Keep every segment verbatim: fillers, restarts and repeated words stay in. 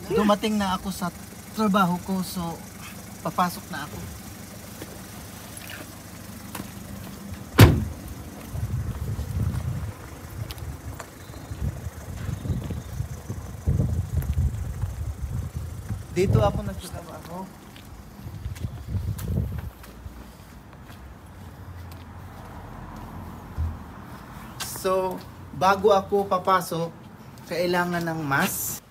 dumating na ako sa trabaho ko, so papasok na ako. Dito ako nagtatrabaho. So, bago ako papasok, kailangan ng mask.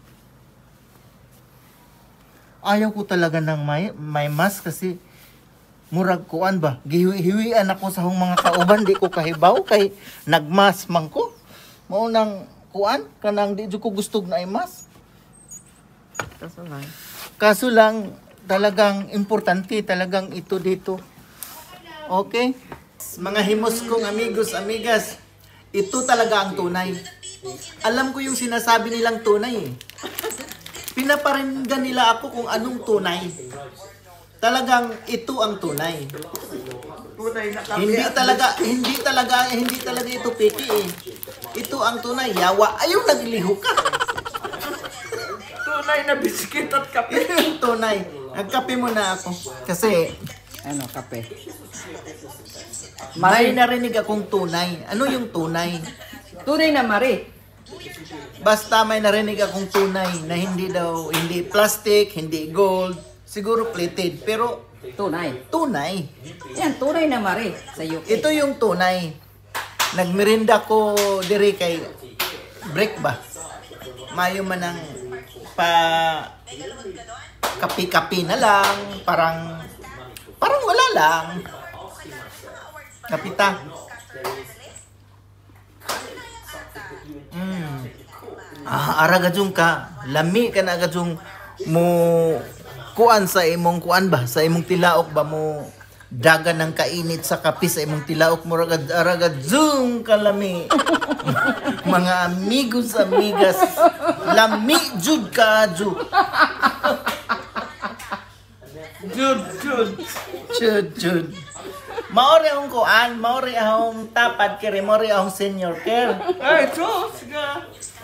Ayaw ko talaga ng may, may mask kasi murag kuan ba? Gihiwi-hiwian ako sa hong mga kauban, di ko kahibaw kay nagmask man ko. Maunang kuan kanang di jud ko gustog na ay mask. Kaso lang. Kaso lang talagang importante talagang ito dito. Okay? Mga himos kong amigos, amigas, ito talaga ang tunay. Alam ko yung sinasabi nilang tunay eh. Pinaparinggan nila ako kung anong tunay. Talagang ito ang tunay. Hindi talaga, hindi talaga, hindi talaga ito piki eh. Ito ang tunay. Yawa, ayaw nagliliho ka. Tunay na biskit at kape. Ito yung tunay. Nagkape muna ako. Kasi, Ano, kape? may narinig akong tunay. Ano yung tunay? Tunay na mari. Basta may narinig akong tunay na hindi daw, hindi plastic, hindi gold, siguro plated, pero Tunay. tunay. Yan, tunay na mari sa U K. Ito yung tunay. Nagmerinda ko diri kay break ba? Mayo man ang pa kapi-kapi na lang, parang parang wala lang. Kapita. Mm. Ah, ara gajung ka, lami ka na gajung mo kuan sa imong kuan ba, sa imong tilaok ba mo dagan ng kainit sa kape sa imong tilaok mo ragad ara gajung kalami. Mga amigos amigas, lami jud ka jud. Jud jud jud jud. Maori akong kuan, maori akong tapad kere, maori akong senior care. Ay, Diyos ka!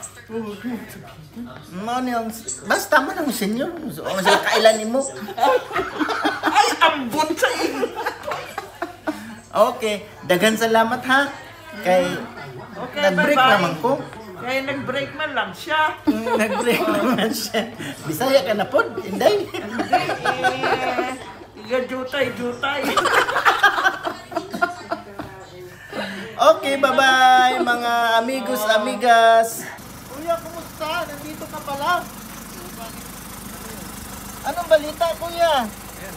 Maori akong, basta man ang senior. So, ano sila kailan mo? Ay, ambot sa iyo! Okay, dagan salamat ha. Kay, Okay, nag-break bye-bye. naman ko. Kaya nag-break man lang siya. Mm, Nag-break naman siya. Bisaya ka na po, Inday. Hindi, eh. Iga-jutay-jutay. Okay, bye-bye mga amigos, amigas. Kuya, kumusta? Nandito ka pala. Anong balita, kuya?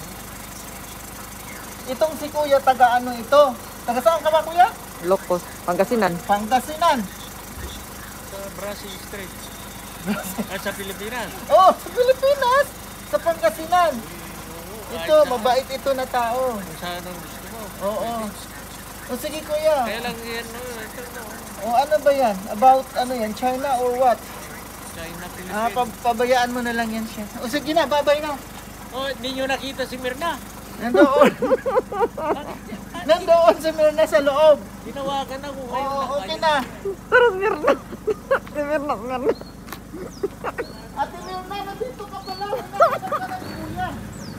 Itong si kuya, taga ano ito? Taga saan ka ba, kuya? Locos, Pangasinan. Pangasinan. Sa Brazil Street. At sa Pilipinas. Oh, sa Pilipinas. Sa Pangasinan. Ito, mabait ito na tao. Kung saan ang gusto mo. Oo. O sige, kuya. Kaya lang yan, no, ito no. O ano ba yan? About ano yan? China or what? China, Philippines. Ah, pa- pabayaan mo na lang yan siya. O sige na, babay na. Oh, hindi nyo nakita si Mirna. Nandoon. Nandoon si Mirna sa loob. Tinawagan ako kayo. Oo, okay na. Pero Mirna. Si Mirna, Mirna. Ate Mirna, nandito ka pala. Nandito ka na ni kuya.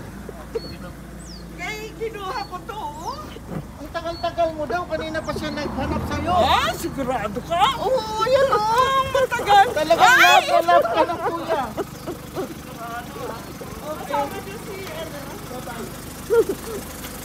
Kaya kinuha ko to, oh. Ang tagal-tagal mo daw. Kanina pa siya naghanap sa'yo. Ah, sigurado ka? Oo, yan o. Matagal. Talagang love na love ka ng kuya. Kasama niyo si, ano, bye-bye.